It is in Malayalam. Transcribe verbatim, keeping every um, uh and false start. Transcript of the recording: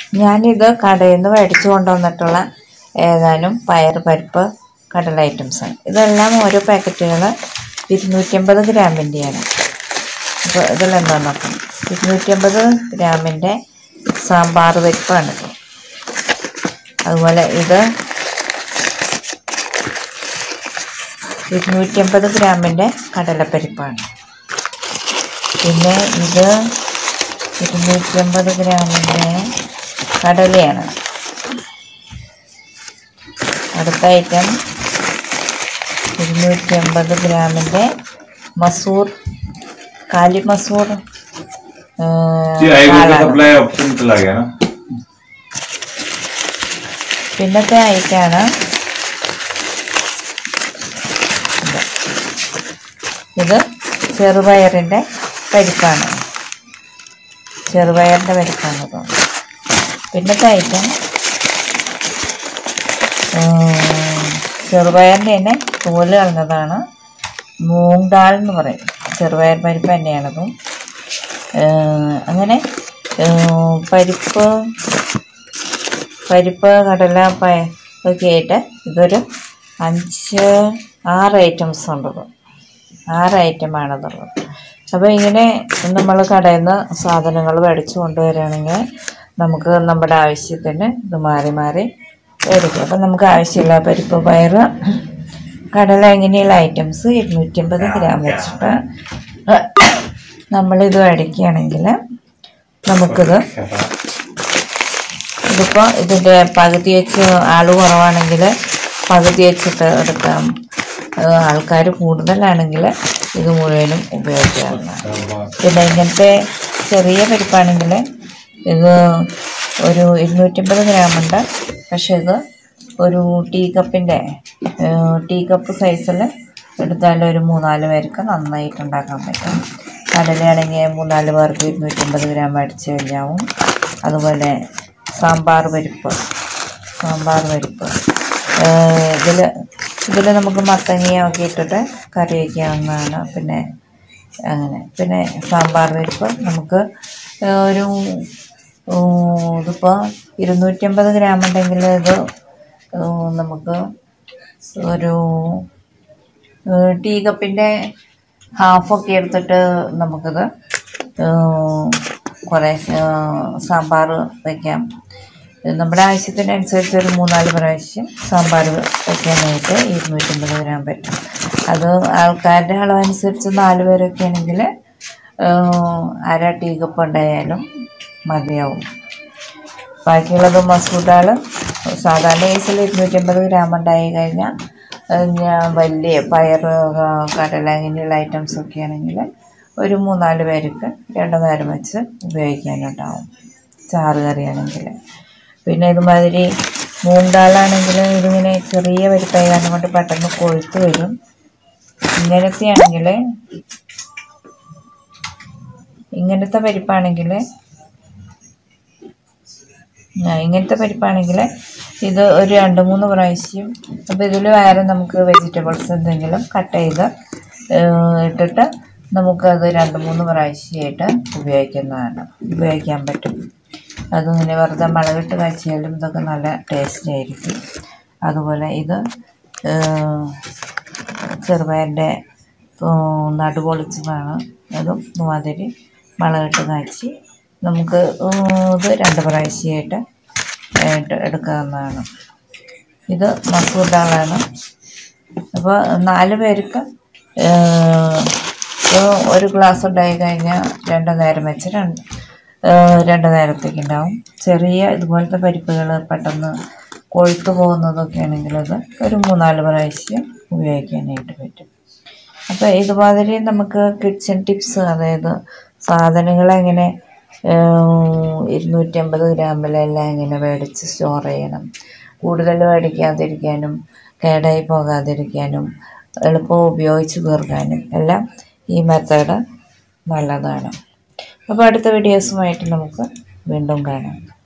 ഞാനിത് കടയിൽ നിന്ന് മേടിച്ചു കൊണ്ടുവന്നിട്ടുള്ള ഏതാനും പയർ പരിപ്പ് കടല ഐറ്റംസാണ്. ഇതെല്ലാം ഓരോ പാക്കറ്റുകൾ ഇരുന്നൂറ്റമ്പത് ഗ്രാമിൻ്റെയാണ്. അപ്പോൾ ഇതിലെന്താണെന്ന് നോക്കാം. ഇരുന്നൂറ്റമ്പത് ഗ്രാമിൻ്റെ സാമ്പാർ പരിപ്പാണ്. അതുപോലെ ഇത് ഇരുന്നൂറ്റമ്പത് ഗ്രാമിൻ്റെ കടലപ്പരിപ്പാണ്. പിന്നെ ഇത് ഇരുന്നൂറ്റമ്പത് ഗ്രാമിൻ്റെ കടലയാണ്. അടുത്ത ഐറ്റം ഇരുന്നൂറ്റമ്പത് ഗ്രാമിൻ്റെ മസൂർ കാലി മസൂർ പിന്നത്തെ ഐറ്റാണ് ഇത് ചെറുപയറിൻ്റെ പരിപ്പാണ്. ചെറുപയറിൻ്റെ പരിപ്പാണ് ഇത്. പിന്നത്തെ ഐറ്റം ചെറുപയറിൻ്റെ തന്നെ തോല് കളഞ്ഞതാണ്. മൂങ് ദാൽ എന്ന് പറയും. ചെറുപയർ പരിപ്പ് തന്നെയാണതും. അങ്ങനെ പരിപ്പ് പരിപ്പ് കടല പയ ഒക്കെ ആയിട്ട് ഇതൊരു അഞ്ച് ആറ് ഐറ്റംസ് ഉണ്ടത്. ആറ് ഐറ്റമാണതുള്ളത്. അപ്പോൾ ഇങ്ങനെ നമ്മൾ കടയിൽ നിന്ന് സാധനങ്ങൾ മേടിച്ച് കൊണ്ടുവരികയാണെങ്കിൽ നമുക്ക് നമ്മുടെ ആവശ്യത്തിന് ഇത് മാറി മാറി എടുക്കും. അപ്പം നമുക്ക് ആവശ്യമുള്ള പരിപ്പ് പയർ കടല ഇങ്ങനെയുള്ള ഐറ്റംസ് ഇരുന്നൂറ്റമ്പത് ഗ്രാം വെച്ചിട്ട് നമ്മളിത് മേടിക്കുകയാണെങ്കിൽ നമുക്കിത് ഇതിപ്പോൾ ഇതിൻ്റെ പകുതി വെച്ച് ആൾ കുറവാണെങ്കിൽ പകുതി വെച്ചിട്ട് എടുക്കാം. ആൾക്കാർ കൂടുതലാണെങ്കിൽ ഇത് മുഴുവനും ഉപയോഗിക്കാവുന്നതാണ്. പിന്നെ ഇങ്ങനത്തെ ചെറിയ പരിപ്പാണെങ്കിൽ ഇത് ഒരു ഇരുന്നൂറ്റമ്പത് ഗ്രാമുണ്ട്. പക്ഷെ ഇത് ഒരു ടീ കപ്പിൻ്റെ ടീ കപ്പ് സൈസിൽ എടുത്താൽ ഒരു മൂന്നാല് പേർക്ക് നന്നായിട്ട് ഉണ്ടാക്കാൻ പറ്റും. കടലയാണെങ്കിൽ മൂന്നാല് പേർക്ക് ഇരുന്നൂറ്റമ്പത് ഗ്രാം അടിച്ച് കഴിഞ്ഞാവും. അതുപോലെ സാമ്പാർ പരിപ്പ് സാമ്പാർ പരിപ്പ് ഇതിൽ ഇതിൽ നമുക്ക് മത്തങ്ങയൊക്കെ ഇട്ടിട്ട് കറി വയ്ക്കാവുന്നതാണ്. പിന്നെ അങ്ങനെ പിന്നെ സാമ്പാർ പരിപ്പ് നമുക്ക് ഒരു ഇതിപ്പോൾ ഇരുന്നൂറ്റമ്പത് ഗ്രാം ഉണ്ടെങ്കിൽ ഇത് നമുക്ക് ഒരു ടീ കപ്പിൻ്റെ ഹാഫൊക്കെ എടുത്തിട്ട് നമുക്കിത് കുറേ സാമ്പാർ വയ്ക്കാം. നമ്മുടെ ആവശ്യത്തിനനുസരിച്ച് ഒരു മൂന്നാല് പ്രാവശ്യം സാമ്പാർ വയ്ക്കാനായിട്ട് ഇരുന്നൂറ്റമ്പത് ഗ്രാം പറ്റും. അത് ആൾക്കാരുടെ അളവനുസരിച്ച് നാല് പേരൊക്കെ ആണെങ്കിൽ അര ടീ കപ്പ് ഉണ്ടായാലും മതിയാവും. ബാക്കിയുള്ളത് മസൂർ ദാൽ സാധാരണ കേസിൽ ഇരുന്നൂറ്റമ്പത് ഗ്രാം ഉണ്ടായി കഴിഞ്ഞാൽ ഞാൻ വലിയ പയർ കടല ഇങ്ങനെയുള്ള ഐറ്റംസൊക്കെ ആണെങ്കിൽ ഒരു മൂന്നാല് പേർക്ക് രണ്ട് നേരം വെച്ച് ഉപയോഗിക്കാനുണ്ടാവും ചാറ് കറിയാണെങ്കിൽ. പിന്നെ ഇതുമാതിരി മൂങ് ദാലാണെങ്കിൽ ഇതിങ്ങനെ ചെറിയ പരിപ്പായ കാരണം കൊണ്ട് പെട്ടെന്ന് കൊഴുത്ത് വരും. ഇങ്ങനത്തെ ആണെങ്കിൽ ഇങ്ങനത്തെ പരിപ്പാണെങ്കിൽ ഇങ്ങനത്തെ പരിപ്പാണെങ്കിൽ ഇത് ഒരു രണ്ട് മൂന്ന് പ്രാവശ്യം. അപ്പോൾ ഇതിൽ വേറെ നമുക്ക് വെജിറ്റബിൾസ് എന്തെങ്കിലും കട്ട് ചെയ്ത് ഇട്ടിട്ട് നമുക്കത് രണ്ട് മൂന്ന് പ്രാവശ്യമായിട്ട് ഉപയോഗിക്കുന്നതാണ് ഉപയോഗിക്കാൻ പറ്റും. അതിങ്ങനെ വെറുതെ മുളകിട്ട് കാച്ചിയാലും ഇതൊക്കെ നല്ല ടേസ്റ്റ് ആയിരിക്കും. അതുപോലെ ഇത് ചെറുപയറിൻ്റെ നടുപൊളിച്ചതാണ്. അതും മാതിരി മുളകിട്ട് കാച്ചി നമുക്ക് ഇത് രണ്ട് പ്രാവശ്യമായിട്ട് എടുക്കാവുന്നതാണ്. ഇത് മസൂർ ദാലാണ്. അപ്പോൾ നാല് പേർക്ക് ഒരു ഗ്ലാസ് ഉണ്ടായി കഴിഞ്ഞാൽ രണ്ട് നേരം വെച്ച് രണ്ട് രണ്ട് നേരത്തേക്ക് ഉണ്ടാവും. ചെറിയ ഇതുപോലത്തെ പരിപ്പുകൾ പെട്ടെന്ന് കൊഴുത്തു പോകുന്നതൊക്കെ ആണെങ്കിൽ അത് ഒരു മൂന്നാല് പ്രാവശ്യം ഉപയോഗിക്കാനായിട്ട് പറ്റും. അപ്പോൾ ഇതുമാതിരി നമുക്ക് കിച്ചൺ ടിപ്സ്, അതായത് സാധനങ്ങൾ എങ്ങനെ ഇരുന്നൂറ്റമ്പത് ഗ്രാമിലെല്ലാം എങ്ങനെ മേടിച്ച് സ്റ്റോർ ചെയ്യണം, കൂടുതൽ മേടിക്കാതിരിക്കാനും കേടായി പോകാതിരിക്കാനും എളുപ്പം ഉപയോഗിച്ച് തീർക്കാനും എല്ലാം ഈ മെത്തേഡ് നല്ലതാണ്. അപ്പോൾ അടുത്ത വീഡിയോസുമായിട്ട് നമുക്ക് വീണ്ടും കാണാം.